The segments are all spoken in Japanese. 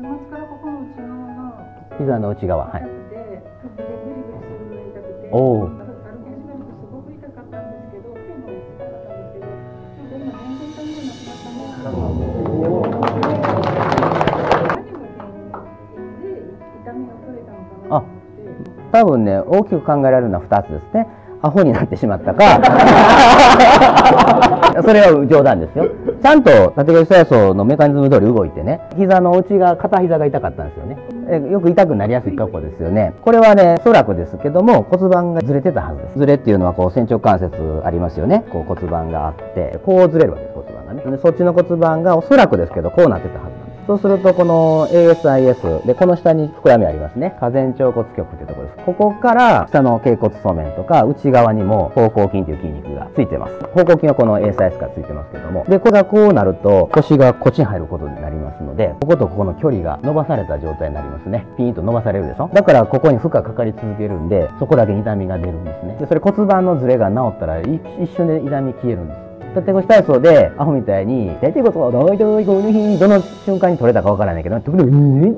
末からここの内側の膝の内側、はい。 痛くて、首でグリグリするのが痛くて、 おお。 歩き始めるとすごく痛かったんですけど、手も痛かったんですけど、なんか今全然痛みがなくなったね。何が原因で痛みが取れたのかなと思って。 多分ね、大きく考えられるのは2つですね。アホになってしまったかそれは冗談ですよ。ちゃんと縦腰体操のメカニズム通り動いてね、膝の内側、片膝が痛かったんですよね。よく痛くなりやすい格好ですよね。これはね、おそらくですけども、骨盤がずれてたはずです。ずれっていうのはこう仙腸関節ありますよね。こう骨盤があって、こうずれるわけです、骨盤がね。でそっちの骨盤がおそらくですけど、こうなってたはずなんです。そうすると、この ASIS で、この下に膨らみありますね。下前腸骨極っていうところです。ここから下の脛骨素面とか内側にも方向筋という筋肉がついてます。方向筋はこの ASIS からついてますけども。で、これがこうなると腰がこっちに入ることになりますので、こことここの距離が伸ばされた状態になりますね。ピーンと伸ばされるでしょ。だからここに負荷かかり続けるんで、そこだけ痛みが出るんですね。で、それ骨盤のズレが治ったら一瞬で痛み消えるんです。縦腰体操でアホみたいに大腿骨をどの瞬間に取れたかわからないけど、時々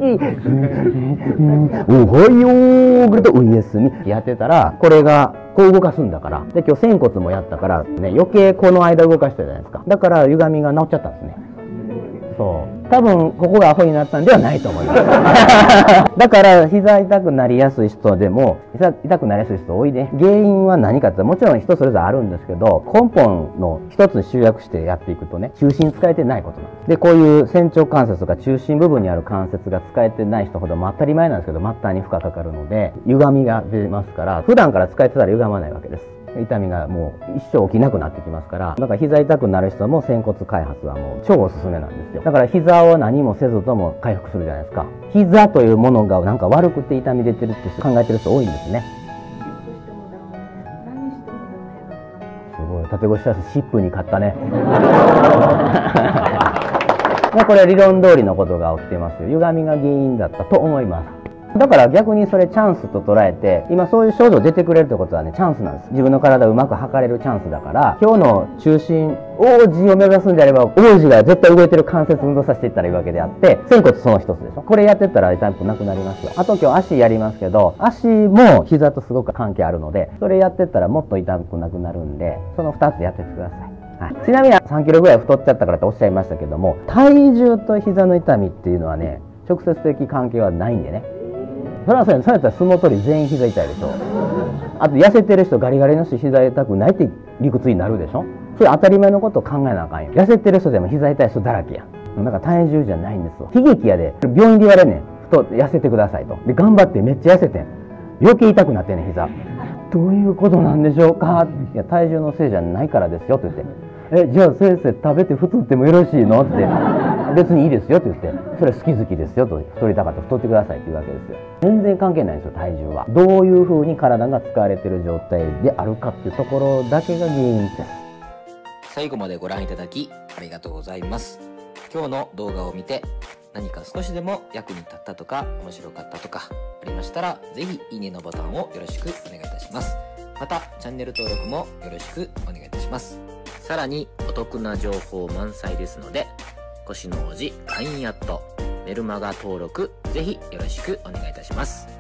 おはようぐるとおやすみやってたら、これがこう動かすんだから。で、今日仙骨もやったからね、余計この間動かしたじゃないですか。だから歪みが治っちゃったんですね。そう。多分ここがアホになったんではないと思います。だから膝痛くなりやすい人でも、膝痛くなりやすい人多いね。原因は何かってもちろん人それぞれあるんですけど、根本の一つに集約してやっていくとね、中心使えてないことなんです。で、こういう仙腸関節とか中心部分にある関節が使えてない人ほど当たり前なんですけど、末端に負荷かかるので、歪みが出ますから、普段から使えてたら歪まないわけです。痛みがもう一生起きなくなってきますから、だから膝痛くなる人も仙骨開発はもう超おすすめなんですよ。だから膝を何もせずとも回復するじゃないですか。膝というものがなんか悪くて痛み出てるって考えてる人多いんですね。すごい、縦腰体操シップに勝ったね。これ理論通りのことが起きてますよ。歪みが原因だったと思います。だから逆にそれチャンスと捉えて、今そういう症状出てくれるってことはね、チャンスなんです。自分の体をうまく測れるチャンスだから、今日の中心、王子を目指すんであれば、王子が絶対動いてる関節運動させていったらいいわけであって、仙骨その一つでしょ。これやってったら痛くなくなりますよ。あと今日足やりますけど、足も膝とすごく関係あるので、それやってったらもっと痛くなくなるんで、その2つやってってください。はい、ちなみに3キロぐらい太っちゃったからっておっしゃいましたけども、体重と膝の痛みっていうのはね、直接的関係はないんでね。それはそうやったら相撲取り全員膝痛いでしょ。あと痩せてる人ガリガリの人膝痛くないって理屈になるでしょ。それ当たり前のことを考えなあかんよ。痩せてる人でも膝痛い人だらけや。だから体重じゃないんですわ。悲劇やで。病院で言われんねん。痩せてくださいと。で、頑張ってめっちゃ痩せてん。余計痛くなってんねん、膝。どういうことなんでしょうか。いや、体重のせいじゃないからですよって言って。じゃあ先生食べて太ってもよろしいのって。別にいいですよって言って、それ好き好きですよと、太りたかったら太ってくださいって言うわけですよ。全然関係ないんですよ、体重は。どういう風に体が使われている状態であるかっていうところだけが原因です。 最後までご覧いただきありがとうございます。今日の動画を見て何か少しでも役に立ったとか面白かったとかありましたら、ぜひいいねのボタンをよろしくお願いいたします。またチャンネル登録もよろしくお願いいたします。さらにお得な情報満載ですので、腰の王子 LINE アットメルマガ登録ぜひよろしくお願いいたします。